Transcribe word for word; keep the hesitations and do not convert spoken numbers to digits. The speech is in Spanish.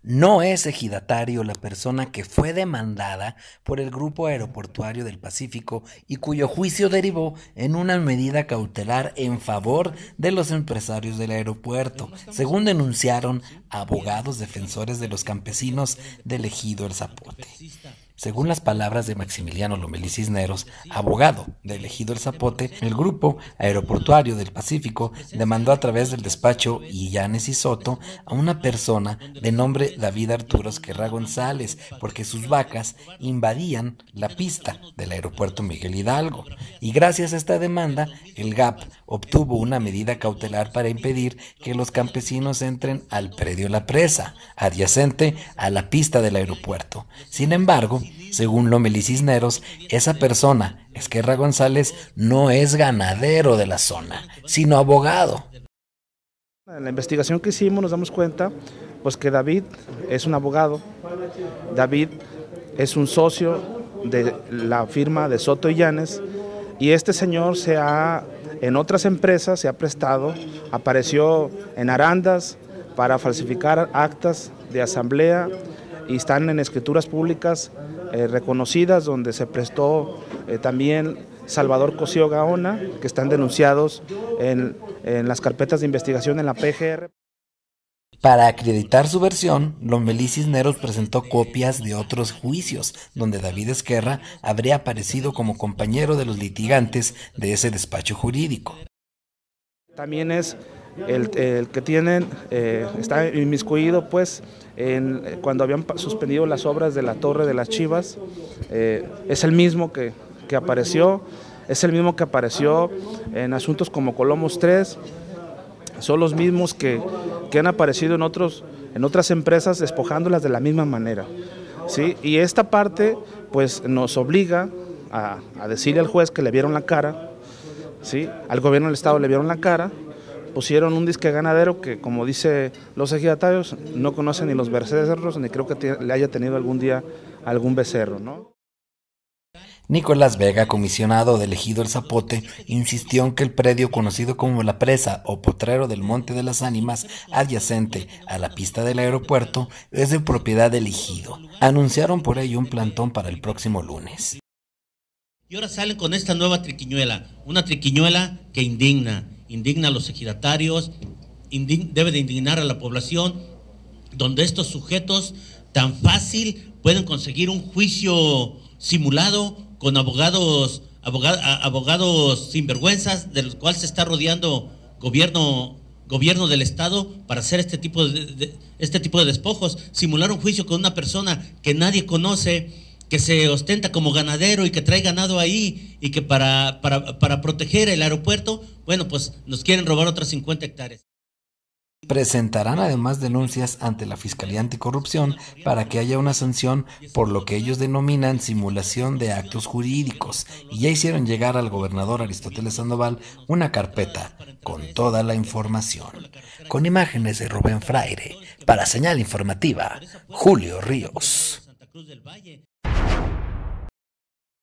No es ejidatario la persona que fue demandada por el Grupo Aeroportuario del Pacífico y cuyo juicio derivó en una medida cautelar en favor de los empresarios del aeropuerto, según denunciaron abogados defensores de los campesinos del ejido El Zapote. Según las palabras de Maximiliano Lomelí Cisneros, abogado del ejido El Zapote, el Grupo Aeroportuario del Pacífico demandó a través del despacho Illanes y Soto a una persona de nombre David Arturo Esquerra González porque sus vacas invadían la pista del aeropuerto Miguel Hidalgo. Y gracias a esta demanda, el G A P obtuvo una medida cautelar para impedir que los campesinos entren al predio La Presa, adyacente a la pista del aeropuerto. Sin embargo, según Lomelí Cisneros, esa persona, Esquerra González, no es ganadero de la zona, sino abogado. En la investigación que hicimos nos damos cuenta pues que David es un abogado, David es un socio de la firma de Soto Illanes y este señor se ha, en otras empresas se ha prestado, apareció en arandas para falsificar actas de asamblea y están en escrituras públicas eh, reconocidas donde se prestó eh, también Salvador Cosío Gaona, que están denunciados en, en las carpetas de investigación en la P G R. Para acreditar su versión, Lomelí Cisneros presentó copias de otros juicios, donde David Esquerra habría aparecido como compañero de los litigantes de ese despacho jurídico. También es el, el que tienen, eh, está inmiscuido pues, en, cuando habían suspendido las obras de la Torre de las Chivas, eh, es el mismo que, que apareció, es el mismo que apareció en asuntos como Colomos tres, son los mismos que, que han aparecido en, otros, en otras empresas despojándolas de la misma manera, ¿sí? Y esta parte pues nos obliga a, a decirle al juez que le vieron la cara, ¿sí? Al gobierno del estado le vieron la cara, pusieron un disque ganadero que, como dice los ejidatarios, no conocen ni los becerros, ni creo que le haya tenido algún día algún becerro, ¿no? Nicolás Vega, comisionado del ejido El Zapote, insistió en que el predio conocido como La Presa o Potrero del Monte de las Ánimas, adyacente a la pista del aeropuerto, es de propiedad del ejido. Anunciaron por ello un plantón para el próximo lunes. Y ahora salen con esta nueva triquiñuela, una triquiñuela que indigna, indigna a los ejidatarios, indign, debe de indignar a la población, donde estos sujetos tan fácil pueden conseguir un juicio simulado con abogados, abogad, abogados sinvergüenzas, de los cuales se está rodeando gobierno, gobierno del estado para hacer este tipo de, de, este tipo de despojos, simular un juicio con una persona que nadie conoce, que se ostenta como ganadero y que trae ganado ahí y que para, para, para proteger el aeropuerto, bueno, pues nos quieren robar otras cincuenta hectáreas. Presentarán además denuncias ante la Fiscalía Anticorrupción para que haya una sanción por lo que ellos denominan simulación de actos jurídicos y ya hicieron llegar al gobernador Aristóteles Sandoval una carpeta con toda la información. Con imágenes de Rubén Fraire, para Señal Informativa, Julio Ríos.